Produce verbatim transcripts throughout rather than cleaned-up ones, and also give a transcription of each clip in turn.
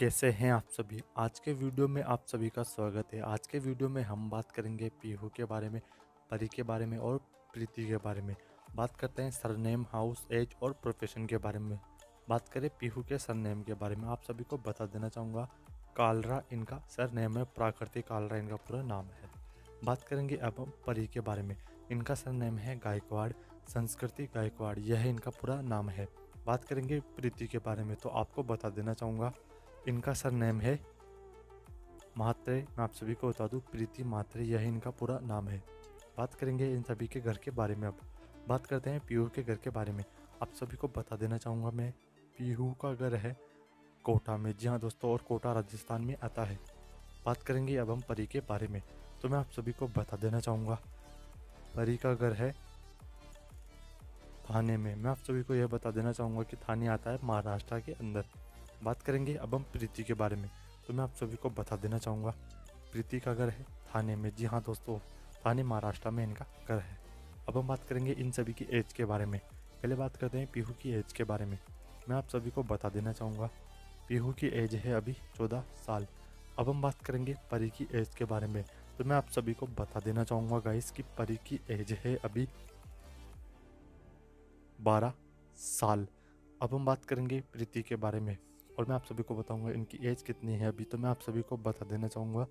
कैसे हैं आप सभी। आज के वीडियो में आप सभी का स्वागत है। आज के वीडियो में हम बात करेंगे पीहू के बारे में, परी के बारे में और प्रीति के बारे में। बात करते हैं सरनेम, हाउस, एज और प्रोफेशन के बारे में। बात करें पीहू के सरनेम के बारे में, आप सभी को बता देना चाहूँगा कालरा इनका सरनेम है, प्राकृतिक कालरा इनका पूरा नाम है। बात करेंगे अब परी के बारे में। इनका सरनेम है गायकवाड़, संस्कृति गायकवाड़, यह इनका पूरा नाम है। बात करेंगे प्रीति के बारे में, तो आपको बता देना चाहूँगा इनका सरनेम है म्हात्रे। मैं आप सभी को बता दूं प्रीति म्हात्रे, यह इनका पूरा नाम है। बात करेंगे इन सभी के घर के बारे में। अब बात करते हैं पीहू के घर के बारे में। आप सभी को बता देना चाहूँगा मैं, पीहू का घर है कोटा में। जी हाँ दोस्तों, और कोटा राजस्थान में आता है। बात करेंगे अब हम परी के बारे में, तो मैं आप सभी को बता देना चाहूँगा परी का घर है थाने में। मैं आप सभी को यह बता देना चाहूँगा कि थाने आता है महाराष्ट्र के अंदर। बात करेंगे अब हम प्रीति के बारे में, तो मैं आप सभी को बता देना चाहूँगा प्रीति का घर है थाने में। जी हाँ दोस्तों, थाने महाराष्ट्र में इनका घर है। अब हम बात करेंगे इन सभी की एज के बारे में। पहले बात करते हैं पीहू की एज के बारे में। मैं आप सभी को बता देना चाहूँगा पीहू की एज है अभी चौदह साल। अब हम बात करेंगे परी की एज के बारे में, तो मैं आप सभी को बता देना चाहूँगा गाइस कि परी की एज है अभी बारह साल। अब हम बात करेंगे प्रीति के बारे में, और मैं आप सभी को बताऊंगा इनकी एज कितनी है अभी। तो मैं आप सभी को बता देना चाहूँगा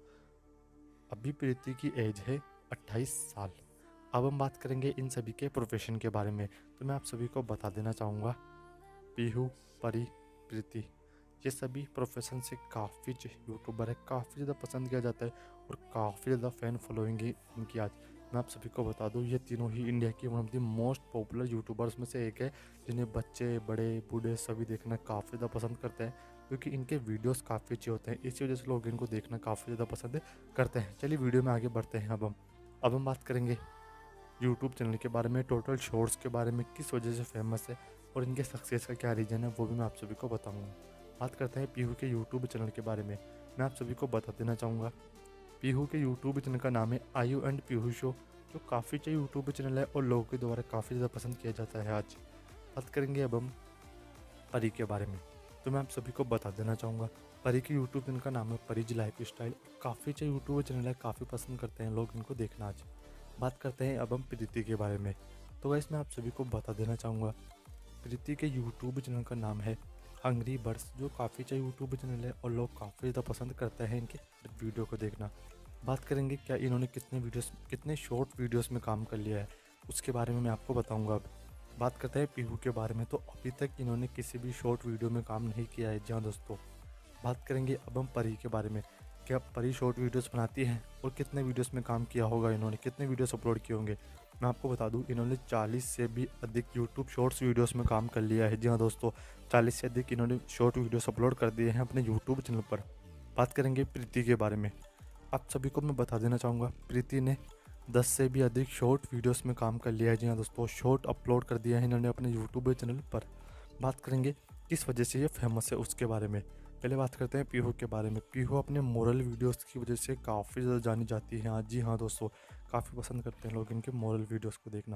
अभी प्रीति की एज है अट्ठाईस साल। अब हम बात करेंगे इन सभी के प्रोफेशन के बारे में, तो मैं आप सभी को बता देना चाहूँगा पीहू, परी, प्रीति, ये सभी प्रोफेशन से काफ़ी यूट्यूबर है, काफ़ी ज़्यादा पसंद किया जाता है और काफ़ी ज़्यादा फ़ैन फॉलोइंग है इनकी। आज मैं आप सभी को बता दूं, ये तीनों ही इंडिया की one of the most popular youtubers में से एक है, जिन्हें बच्चे, बड़े, बूढ़े सभी देखना काफ़ी ज़्यादा पसंद करते हैं, क्योंकि इनके वीडियोस काफ़ी अच्छे होते हैं। इसी वजह से लोग इनको देखना काफ़ी ज़्यादा पसंद करते हैं। चलिए वीडियो में आगे बढ़ते हैं। अब हम अब हम बात करेंगे यूट्यूब चैनल के बारे में, टोटल शॉर्ट्स के बारे में, किस वजह से फेमस है और इनके सक्सेस का क्या रीज़न है, वो भी मैं आप सभी को बताऊँगा। बात करते हैं पीहू के यूट्यूब चैनल के बारे में। मैं आप सभी को बता देना चाहूँगा पीहू के यूट्यूब चैनल का नाम है आयु एंड पीहू शो, जो काफ़ी अच्छा यूट्यूब चैनल है और लोगों के द्वारा काफ़ी ज़्यादा पसंद किया जाता है। आज बात करेंगे अब हम परी के बारे में, तो मैं आप सभी को बता देना चाहूँगा परी के यूट्यूब चैनल का नाम है परीज लाइफ स्टाइल। काफ़ी अच्छा यूट्यूब चैनल है, काफ़ी पसंद करते हैं लोग इनको देखना। आज बात करते हैं अब हम प्रीति के बारे में, तो वैसे मैं आप सभी को बता देना चाहूँगा प्रीति के यूट्यूब चैनल का नाम है हंग्री बर्ड्स, जो काफ़ी अच्छा यूट्यूब चैनल है और लोग काफ़ी ज़्यादा पसंद करते हैं इनके वीडियो को देखना। बात करेंगे क्या इन्होंने कितने वीडियोस कितने शॉर्ट वीडियोस में काम कर लिया है, उसके बारे में मैं आपको बताऊंगा। अब बात करते हैं पीहू के बारे में, तो अभी तक इन्होंने किसी भी शॉर्ट वीडियो में काम नहीं किया है। जहाँ दोस्तों बात करेंगे अब हम परी के बारे में, क्या परी शॉर्ट वीडियोस बनाती हैं और कितने वीडियोस में काम किया होगा इन्होंने, कितने वीडियोस अपलोड किए होंगे। मैं आपको बता दूं इन्होंने चालीस से भी अधिक यूट्यूब शॉर्ट्स वीडियोस में काम कर लिया है। जी हाँ दोस्तों, चालीस से अधिक इन्होंने शॉर्ट वीडियोस अपलोड कर दिए हैं अपने यूट्यूब चैनल पर। बात करेंगे प्रीति के बारे में, आप सभी को मैं बता देना चाहूँगा प्रीति ने दस से भी अधिक शॉर्ट वीडियोस में काम कर लिया है। जी हाँ दोस्तों, शॉर्ट अपलोड कर दिया है इन्होंने अपने यूट्यूब चैनल पर। बात करेंगे किस वजह से ये फेमस है उसके बारे में। पहले बात करते हैं पीहू के बारे में। पीहू अपने मोरल वीडियोस की वजह से काफ़ी ज़्यादा जानी जाती है। हाँ जी हाँ दोस्तों, काफ़ी पसंद करते हैं लोग इनके मोरल वीडियोस को देखना।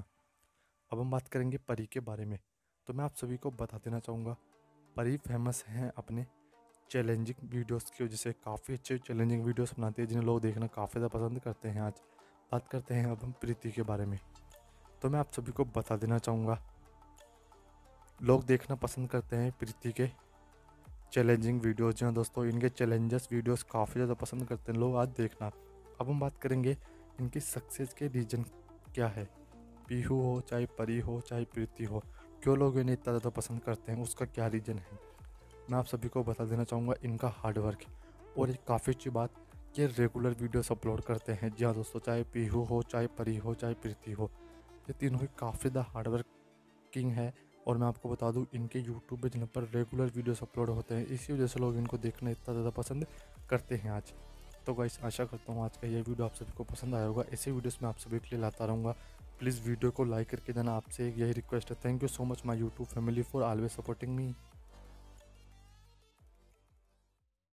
अब हम बात करेंगे परी के बारे में, तो मैं आप सभी को बता देना चाहूँगा परी फेमस हैं अपने चैलेंजिंग वीडियोस की वजह से। काफ़ी अच्छे चैलेंजिंग वीडियोस बनाते हैं जिन्हें लोग देखना काफ़ी ज़्यादा पसंद करते हैं। आज बात करते हैं अब हम प्रीति के बारे में, तो मैं आप सभी को बता देना चाहूँगा लोग देखना पसंद करते हैं प्रीति के चैलेंजिंग वीडियोस। जहाँ दोस्तों इनके चैलेंजस वीडियोस काफ़ी ज़्यादा पसंद करते हैं लोग आज देखना। अब हम बात करेंगे इनकी सक्सेस के रीजन क्या है। पीहू हो, चाहे परी हो, चाहे प्रीति हो, क्यों लोग इन्हें इतना ज़्यादा पसंद करते हैं, उसका क्या रीज़न है। मैं आप सभी को बता देना चाहूँगा इनका हार्डवर्क, और एक काफ़ी अच्छी बात कि रेगुलर वीडियोस अपलोड करते हैं। जी हाँ दोस्तों, चाहे पीहू हो, चाहे परी हो, चाहे प्रीति हो, ये तीनों ही काफ़ी ज़्यादा हार्डवर्किंग है। और मैं आपको बता दूं इनके यूट्यूब चैनल पर रेगुलर वीडियोस अपलोड होते हैं, इसी वजह से लोग इनको देखना इतना ज़्यादा पसंद करते हैं। आज तो गाइस, आशा करता हूँ आज का ये वीडियो आप सभी को पसंद आया होगा। ऐसे वीडियोस मैं आप सभी के लिए लाता रहूँगा। प्लीज़ वीडियो को लाइक करके देना, आपसे यही रिक्वेस्ट है। Thank you so much my YouTube family for always supporting me.